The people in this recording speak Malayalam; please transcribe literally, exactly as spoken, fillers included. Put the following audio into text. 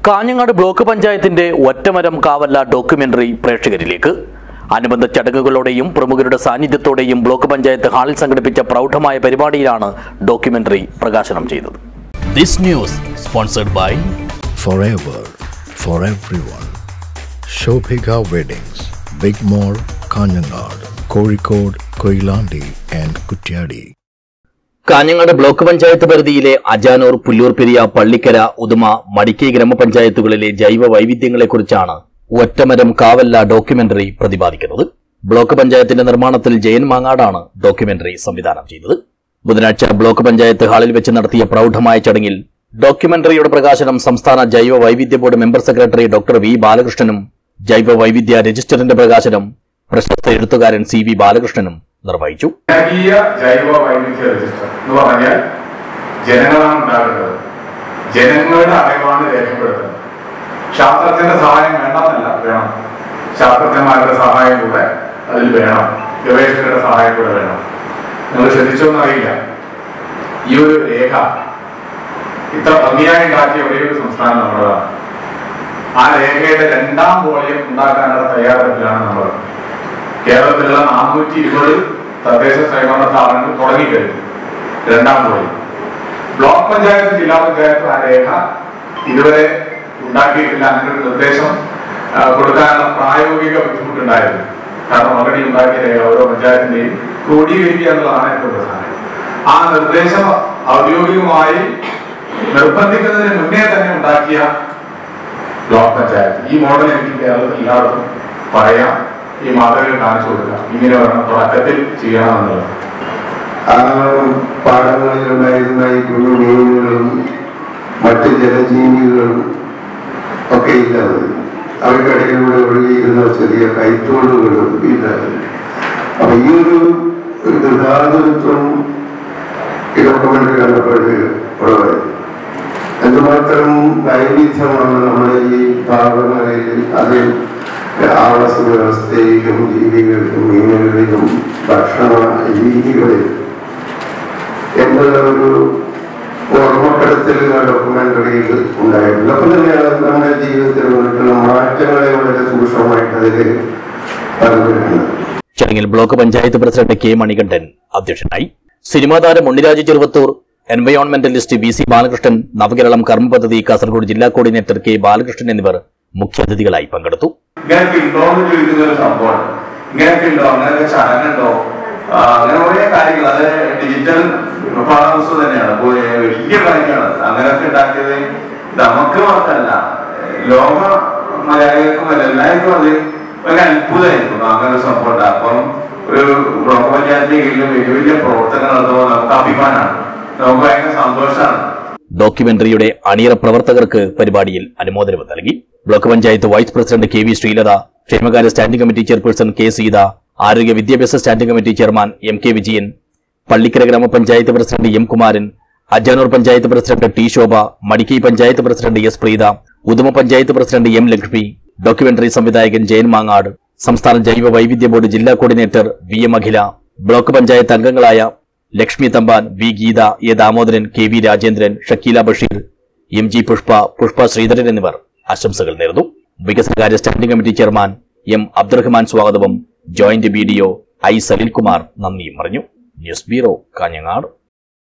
കാഞ്ഞങ്ങാട് ബ്ലോക്ക് പഞ്ചായത്തിന്റെ ഒറ്റമരം കാവല്ല ഡോക്യുമെന്ററി പ്രേക്ഷകരിലേക്ക് അനുബന്ധ ചടങ്ങുകളോടെയും പ്രമുഖരുടെ സാന്നിധ്യത്തോടെയും ബ്ലോക്ക് പഞ്ചായത്ത് ഹാളിൽ സംഘടിപ്പിച്ച പ്രൗഢമായ പരിപാടിയിലാണ് ഡോക്യുമെന്ററി പ്രകാശനം ചെയ്തത്. This news sponsored by Forever for everyone. Shobhika Weddings, Big Mall, Kanjangad, Kozhikode, Koilandi and Kutyadi. Kanhangad block panchayat പരിധിയിലെ അജാനൂർ, പുല്ലൂർപെരിയ, പള്ളിക്കര, ഉദുമ, മടിക്കൈ ഗ്രാമപഞ്ചായത്തുകളിലെ ജൈവ വൈവിധ്യങ്ങളെക്കുറിച്ചാണ് ഒറ്റമരം കാവല്ല ഡോക്യുമെന്ററി പ്രതിപാദിക്കുന്നത്. ബ്ലോക്ക് പഞ്ചായത്തിന്റെ നിർമ്മാണത്തിൽ ജയൻ മാങ്ങാടാണ് ഡോക്യുമെന്ററി സംവിധാനം ചെയ്തത്. ബുധനാഴ്ച ബ്ലോക്ക് പഞ്ചായത്ത് ഹാളിൽ വെച്ച് നടത്തിയ പ്രൗഢമായ ചടങ്ങിൽ ഡോക്യുമെന്ററിയുടെ പ്രകാശനം സംസ്ഥാന ജൈവ വൈവിധ്യ board member secretary doctor V ബാലകൃഷ്ണനും ജൈവ വൈവിധ്യ രജിസ്റ്ററിന്റെ പ്രകാശനം പ്രശസ്ത എഴുത്തുകാരൻ സി വി ബാലകൃഷ്ണനും നിർവഹിച്ചു. ജൈവ വൈവിധ്യ രജിസ്റ്റർ എന്ന് പറഞ്ഞാൽ ജനങ്ങളാണ് ഉണ്ടാകേണ്ടത്. ജനങ്ങളുടെ അറിവാണ് രേഖപ്പെടുത്തുന്നത്. ശാസ്ത്രത്തിന്റെ സഹായം വേണമെന്നല്ല, വേണം. ശാസ്ത്രജ്ഞന്മാരുടെ സഹായം കൂടെ അതിൽ വേണം. ഗവേഷകരുടെ സഹായം കൂടെ വേണം. നിങ്ങൾ ശ്രദ്ധിച്ചോന്നറിയില്ല, ഈ ഒരു രേഖ ഇത്ര ഭംഗിയായി ഉണ്ടാക്കിയ ഒരേ ഒരു സംസ്ഥാനം നമ്മളാണ്. ആ രേഖയുടെ രണ്ടാം വോളിയം ഉണ്ടാക്കാനുള്ള തയ്യാറെടുപ്പിലാണ് നമ്മൾ. കേരളത്തിലുള്ള നാനൂറ്റി ഇരുപത് തദ്ദേശ സ്വയംഭരണ സ്ഥാപനങ്ങൾ തുടങ്ങിക്കഴിഞ്ഞു രണ്ടാം വോളിയം. ബ്ലോക്ക് പഞ്ചായത്ത്, ജില്ലാ പഞ്ചായത്ത് ആ രേഖ ഇതുവരെ ഉണ്ടാക്കിയിട്ടില്ല. അങ്ങനെ ഒരു നിർദ്ദേശം കൊടുക്കാനുള്ള പ്രായോഗിക ബുദ്ധിമുട്ടുണ്ടായിരുന്നു. കാരണം ഓൾറെഡി ഉണ്ടാക്കിയ രേഖ ഓരോ പഞ്ചായത്തിന്റെയും ക്രോഡീകരിക്കുക എന്നുള്ളതാണ് ഏറ്റവും പ്രധാനം. ആ നിർദ്ദേശം ഔദ്യോഗികമായി നിർബന്ധിക്കുന്നതിന് മുന്നേ തന്നെ ഉണ്ടാക്കിയ ബ്ലോക്ക് പഞ്ചായത്ത്. ഈ മോഡൽ എനിക്ക് കേരളത്തിൽ എല്ലാവർക്കും പറയാം, ഈ മാതൃക കാണിച്ചു കൊടുക്കാം. ഇങ്ങനെ വേണം തുടക്കത്തിൽ ചെയ്യണമെന്നുള്ളത്. ആ പാടങ്ങളിലുണ്ടായിരുന്ന ഈ കുഞ്ഞു മീനുകളും മറ്റ് ജലജീവികളും ഒക്കെ ഇല്ലാതെ അവർക്കിടയിലൂടെ ഒഴുകിയിരുന്ന ചെറിയ കൈത്തോടുകളും ഇല്ലാതെ. അപ്പൊ ഈ ഒരു ഗൃഹാതുരത്വം ഈ ഡോക്യുമെന്ററി കണ്ടപ്പോഴ് ഉള്ളതായി. എന്തുമാത്രം വൈവിധ്യമാണ് നമ്മുടെ ഈ ഭാഗങ്ങളിൽ. അതിൽ ആവാസ വ്യവസ്ഥയിലും ജീവികൾക്കും മീനുകളിലും ഭക്ഷണ രീതികളിലും എന്നുള്ള ഒരു ഓർമ്മപ്പെടുത്തൽ ഡോക്യുമെന്ററിയിൽ ഉണ്ടായിട്ടുണ്ട്. അപ്പം തന്നെയാണ് നമ്മുടെ ജീവിതത്തിൽ വന്നിട്ടുള്ള മാറ്റങ്ങളെ വളരെ സൂക്ഷ്മമായിട്ട് അതിൽ പറഞ്ഞിട്ടുണ്ട്. ചടങ്ങിൽ block panchayat president K Manikandan അധ്യക്ഷനായി. സിനിമാ താരം Unniraj Cheruvathur, environmentalist V C Balakrishnan, Navakeralam കർമ്മ പദ്ധതി കാസർഗോഡ് ജില്ലാ കോർഡിനേറ്റർ കെ ബാലകൃഷ്ണൻ എന്നിവർ മുഖ്യാതിഥികളായി പങ്കെടുത്തു. ഇങ്ങനെയൊക്കെ ഉണ്ടോ എന്ന് ചോദിക്കുന്ന ഒരു സംഭവമാണ്. ഇങ്ങനെയൊക്കെ ഉണ്ടോ, അങ്ങനെയൊക്കെ ചടങ്ങുണ്ടോ, അങ്ങനെ കുറേ കാര്യങ്ങൾ. അത് ഡിജിറ്റൽ പാഠപുസ്തകം തന്നെയാണ്, വലിയ കാര്യമാണ്. അങ്ങനെയൊക്കെ ഉണ്ടാക്കിയത് നമുക്ക് മാത്രമല്ല, ലോക മലയാളികൾക്കും എല്ലാവർക്കും അത് ഒരു അത്ഭുതമായിരുന്നു. അങ്ങനെ ഒരു സംഭവം ഉണ്ട്. അപ്പം ഒരു ബ്ലോക്ക് പഞ്ചായത്തിന്റെ കീഴിൽ വലിയ വലിയ പ്രവർത്തനങ്ങൾ നടത്തുമ്പോൾ നമുക്ക് അഭിമാനമാണ്, നമുക്ക് ഭയങ്കര സന്തോഷമാണ്. ഡോക്യുമെന്ററിയുടെ അണിയറ പ്രവർത്തകർക്ക് പരിപാടിയിൽ അനുമോദനം നൽകി. Block panchayat vice president K V Sreelatha, ക്ഷേമകാര്യ standing committee chairperson K Seetha, ആരോഗ്യ വിദ്യാഭ്യാസ standing committee chairman M K Vijayan, Pallikkara ഗ്രാമപഞ്ചായത്ത് president M Kumaran, Ajanur panchayat president T Shobha, Madikkai panchayat president S Preetha, Uduma panchayat president M Lakshmi, documentary സംവിധായകൻ ജയൻ മാങ്ങാട്, സംസ്ഥാന ജൈവ വൈവിധ്യ ബോർഡ് ജില്ലാ coordinator V M Akhila, block panchayat അംഗങ്ങളായ Lakshmi Thampan, V Geetha, A Damodaran, K V Rajendran, Shakeela Basheer, M G Pushpa, Pushpa Sreedharan എന്നിവർ ആശംസകൾ നേർന്നു. വികസനകാര്യ standing committee chairman M Abdurahman സ്വാഗതവും joint B D O I Salilkumar നന്ദിയും പറഞ്ഞു. News bureau, Kanhangad.